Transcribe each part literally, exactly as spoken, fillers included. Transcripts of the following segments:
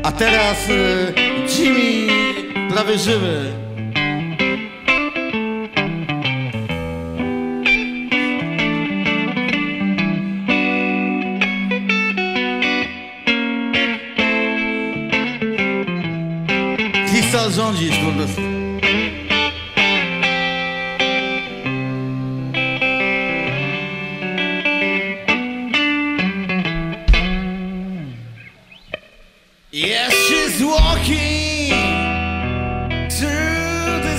A teraz y, Jimi, prawie żywy. Lista rządzić, kurde. Yes, she's walking through the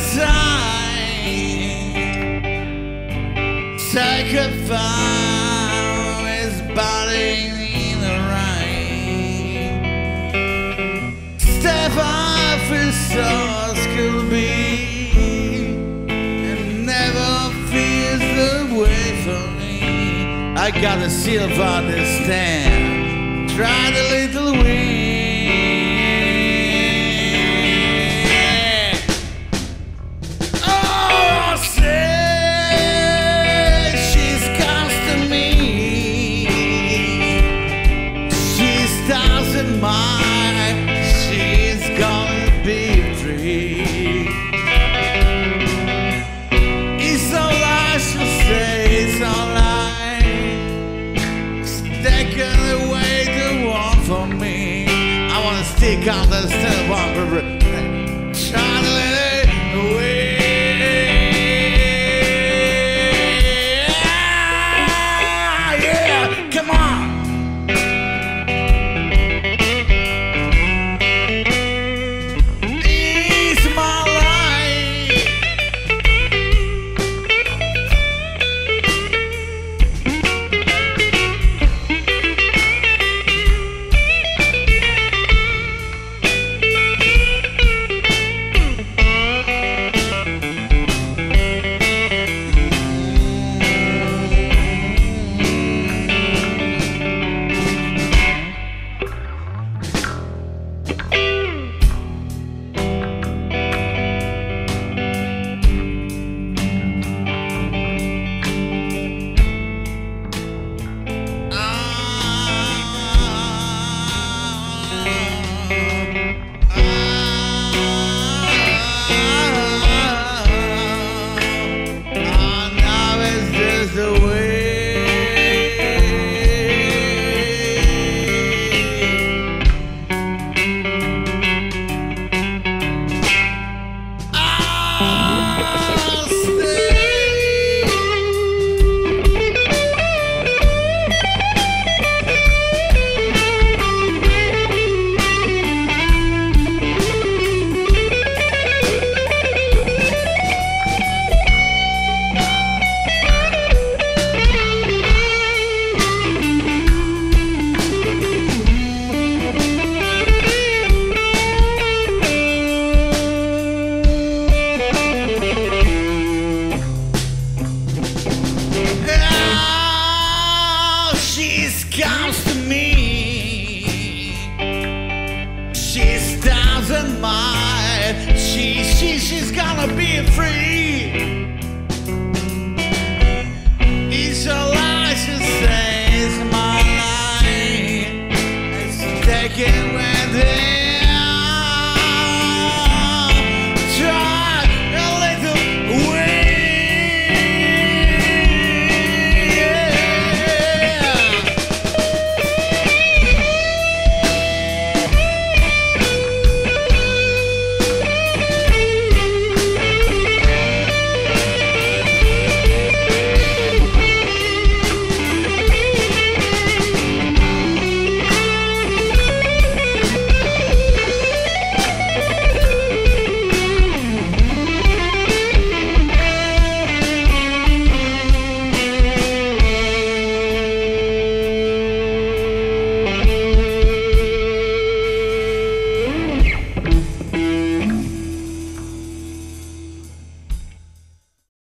sign. Sacrifice is battling in the rain. Step off his source could be and never feels the way for me. I got a silver understand. Try the little wind. Stick on the step on the trying to let it away. Yeah, come on. It's my life. She's gonna be free.